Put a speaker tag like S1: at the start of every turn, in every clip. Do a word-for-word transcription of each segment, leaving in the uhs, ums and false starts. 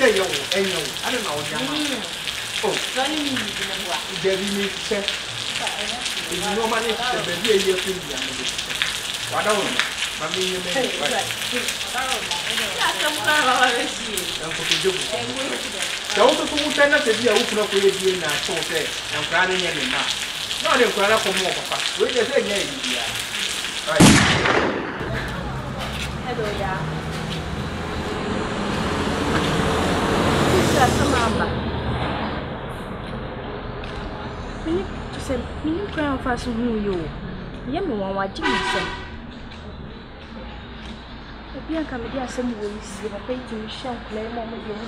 S1: say you and you. I don't know. Oh, don't you mean there we say no money to be a year to be. What I want, I mean, you may don't put another idea open up with you now, so say, I'm crying any now. Not a cry for more, Papa. We just say, yeah, right. Hello, yeah. This is a mama. We say, you cry for some you. Yammy one, what do you say? If you come here, some way, see a pay to share, play more with your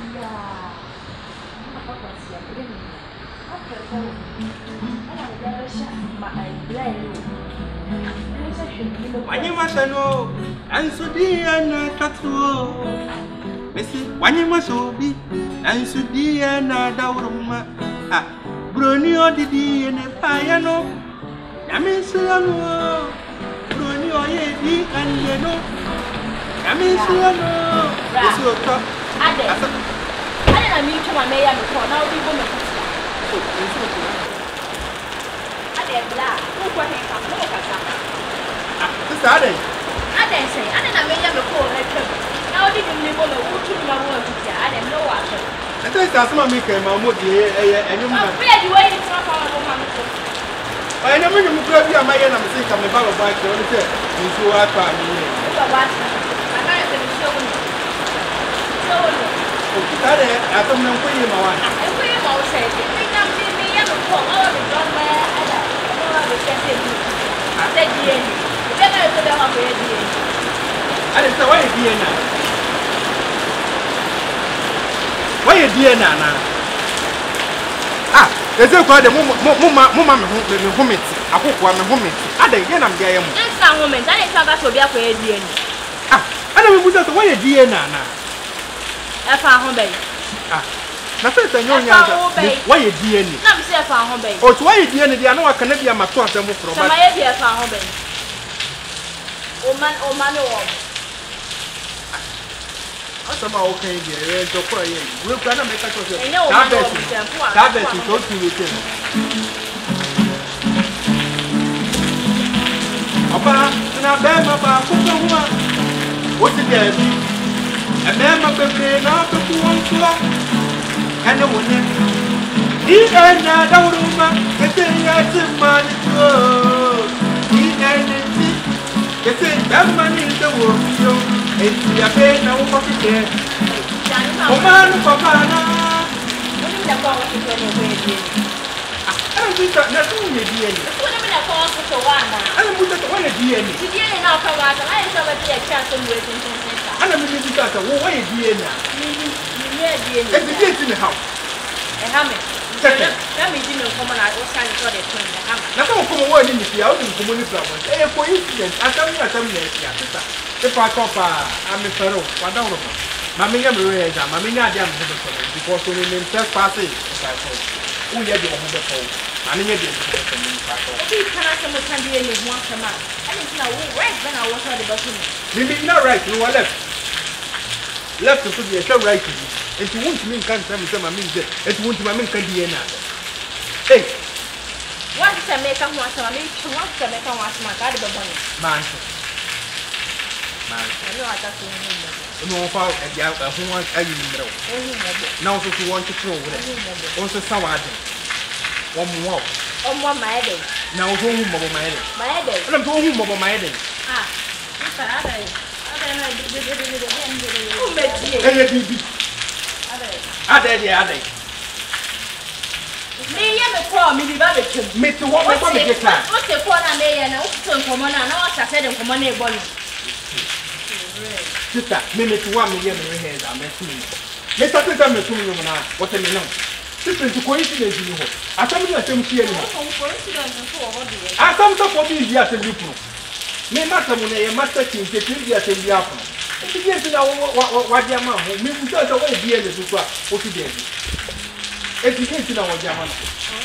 S1: When you must know, and so dear, and tattoo. Missy, when you must be, and so dear, and Dauruma. Ah, Brunio did in a piano. I mean, so Brunio, ye and you know. I mean, so no. I didn't mean to my mayor before now. We will not. I didn't laugh. Look what he comes. Look at that. This I didn't say. I didn't mean to call it. Now didn't live on the wood to my work. I didn't know what. I think that's my maker, my moody, and you know, where you waiting for our woman. I know you could be a man and think I'm about a bike. You only said, you two are fine. I don't know where you are. I will all say, if you come to me, I will call all the drum where I don't know the same thing. I said, D N A. Then I put them up with D N A. I didn't say, why is D N A? Why is D N A now? Ah, there's a quite a moment, moment, I hope one moment. I didn't get them there. That's a woman. I didn't have to be up with D N A. Ah, I don't know why is D N A now. If I home bay. Ah, nothing to know. Why you D N A? Not say if I home bay. Oh, why you D N A? I know I can be a matter of them from my idea if I home bay. Oh man, oh man, oh. I'm okay, dear. So for you, we'll try to make a choice. I know that is go to you. Papa, now, Papa, what's the game? A man of the brain out of one flock and a woman. He and I don't know, get in your money to he and it. Get in that money in the world, it's your pain now for the dead. Oh, man, Papa, what is the power to get away? I don't think that's only D N A. What am I calling for one? I don't put that on a D N A. D N A now come out, I have a chance of waiting. I don't mean to that. What is D N A? It's the kids in the house. A hammer. That means you know, come on, I was trying to tell the twin. Now, don't come away in the field and come on the flowers. A coincidence. I tell you, I tell you, if I call, I'm a fellow. I don't know. Mammy, I'm a razor. Mammy, I am because when you first passing, who you have the phone. I mean, you can ask them can be any one command. I didn't know right when I was on the bottom. Maybe not right, you are left. Left to be a show right to me. If you want to mean can't tell me some means it, if you want to make a D N A. Hey, once I make a once I mean, once I make a once my God, the money. Man, man, I know I got to know about a who wants a know. Now, if you want to throw it, also someone. One more. On one my day. Now, home over my head. My head. I'm going home over my head. Ah, I don't know. Me, I'm a poor me, Babbitt. Me to what I get that. What's the corner may and also come on and I said him from money body. Sister, minute to one million heads are messing. Mister Titan, what I mean. This is coincidence in you. I tell you, I tell you, I come to for these years and you. Me matter when a master king takes you at the apple. If you get to know what your mom will mean, just away the end of the crop. What you did. If you get to know what your mom.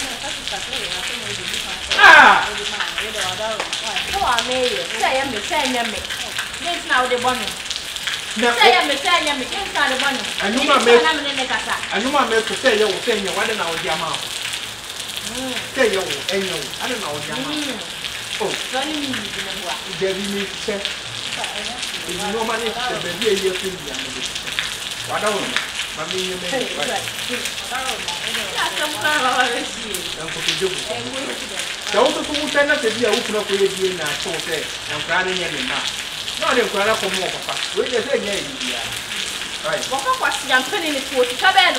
S1: Ah! Oh, I made it. Say, I'm the same. This now the bonnet.
S2: say I'm saying I'm inside the one.
S1: And you might make and you might make to say you were saying you wanted our Yama. Say you and you, I don't know Yama. Oh, funny me, there you need to say. If you know money, there be a year to be. What I want, I mean, you may be right. The also who tend to be a open up with you in our soul say, and crying in now. Not in crying for more, papa. We just say, yeah, right. What was young penny to a cabin?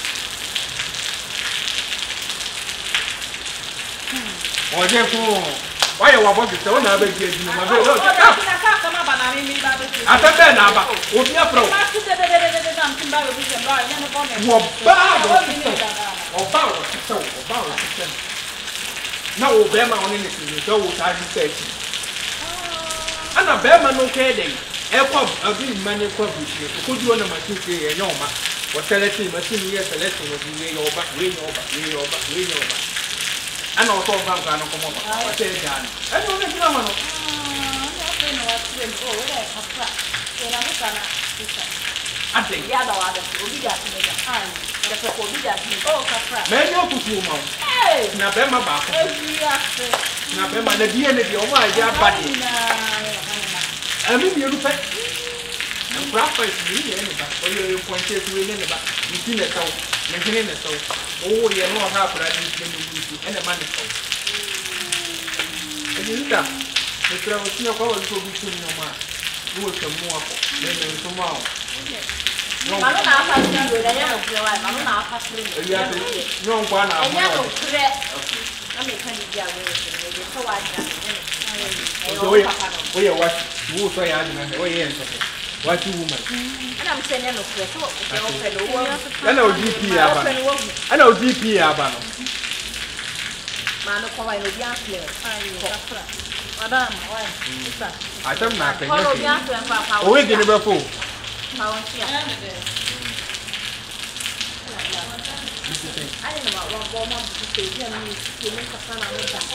S1: Or therefore, why you want to tell me about you? I said, Ben, I would be a pro. Or power, so, power. Now, Obama on anything, you don't have to say. And a Bama no kidding. Airport, a big money publisher, could you on a machine and your man? What tell it to machine years, the lesson will be way over, way over, way over, way over. And also, I'm going to come over. I say, Jan. I don't know. I think the other one will be that to make a hand. The people will be that to make oh, may you put you mouth. Hey, Nabema back. Nabema, the D N A of my dear body. I mean, you look at the proper is really anybody. Or you pointed to anybody. You see the soul, maintaining the soul. Oh, you know how to write this and the money soul. And you look up. The travel to your power to be soon no more. You will come more than tomorrow. No, I don't know how to do it. I don't know how to do it. No one, I never clear. I'm a kind of young lady. So I can. We are what you say. What you woman? And I'm saying, I know G P. I know G P. Man, no, I know young player. Madam, why? I don't know. Oh, we didn't ever fool. I don't know what one month to say, you make a son of that.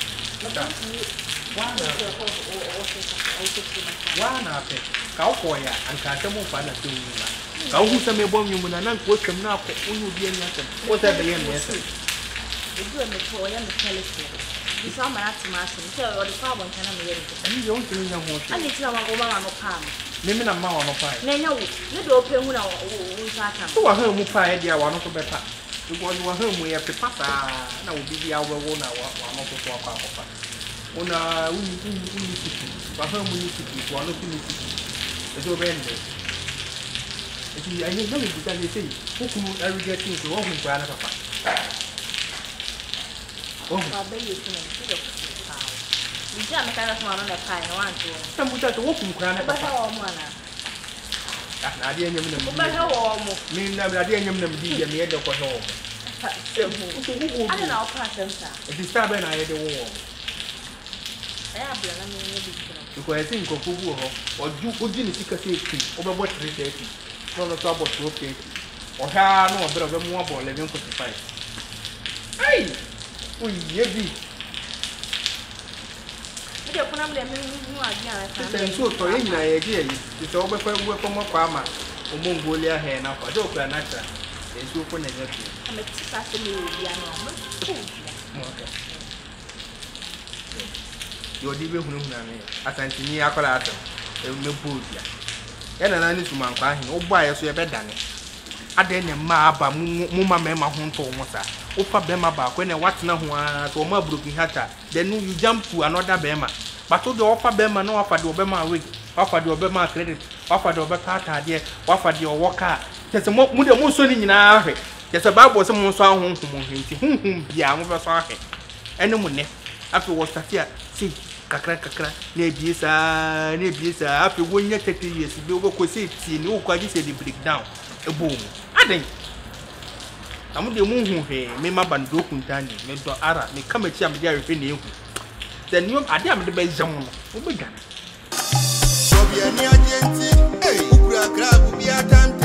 S1: One of it, cowboy and Catamo Father to you. Cow who some bomb you and not put them now, who will be anything. What are the answer? You do a mature and the telescope. You saw my master and tell all the problem can I make it. And you don't think no more. I need to know what no palm. Maybe not more on a pie. No, you don't open who are who are home who pie, dear one of the better. You want you are home, we have to pass. Now will be the hour one hour, one of the four papa. On a home we need to keep one of the it's over ended. I need nothing to tell you, see, who can ever get into walking to another papa. Oh, I bet you can see it. You can't kind of one on the pie, I want to. Some would have to walk from Granada. I didn't even know. Mean, I didn't even be a maid of a home. I don't know, Pastor. It is stubborn, I had a war. Because I think of who or you would didn't see a safety over what three thirty. Not a trouble to okay. Or how no better than more about eleven forty-five. Hey! Oh, yeah, be. It's so for any idea. It's over for work from a farmer or Mongolia hair now for Joker and Nata. It's so for negative. I'm a you're diving from me. As I see Apparatus, a new boot. And I need to man crying, oh, buy us your bed, Danny. I didn't ma, Mumma Mamma Hunto Mosa. Opa Bema back when I watch now to my broken hatter. Then you jump to another Bema. But to the offer Bema, no offer the Obama wig, offer the Obama credit, offer the Obama dear, offer the walker. There's a more Mussolini in our head. There's a Bible, someone saw home from him, whom be a over saw him. And no money afterwards, see, Cacra, Cacra, Nebisa, Nebisa, after one year, thirty years, we will see, see, no, quite say the breakdown. A boom. I think. I'm the moon here, me my bando kuntani, me do ara, me come at you, I'm very then you are damn the best young woman. So be a near gentle, hey, you grab, be a time.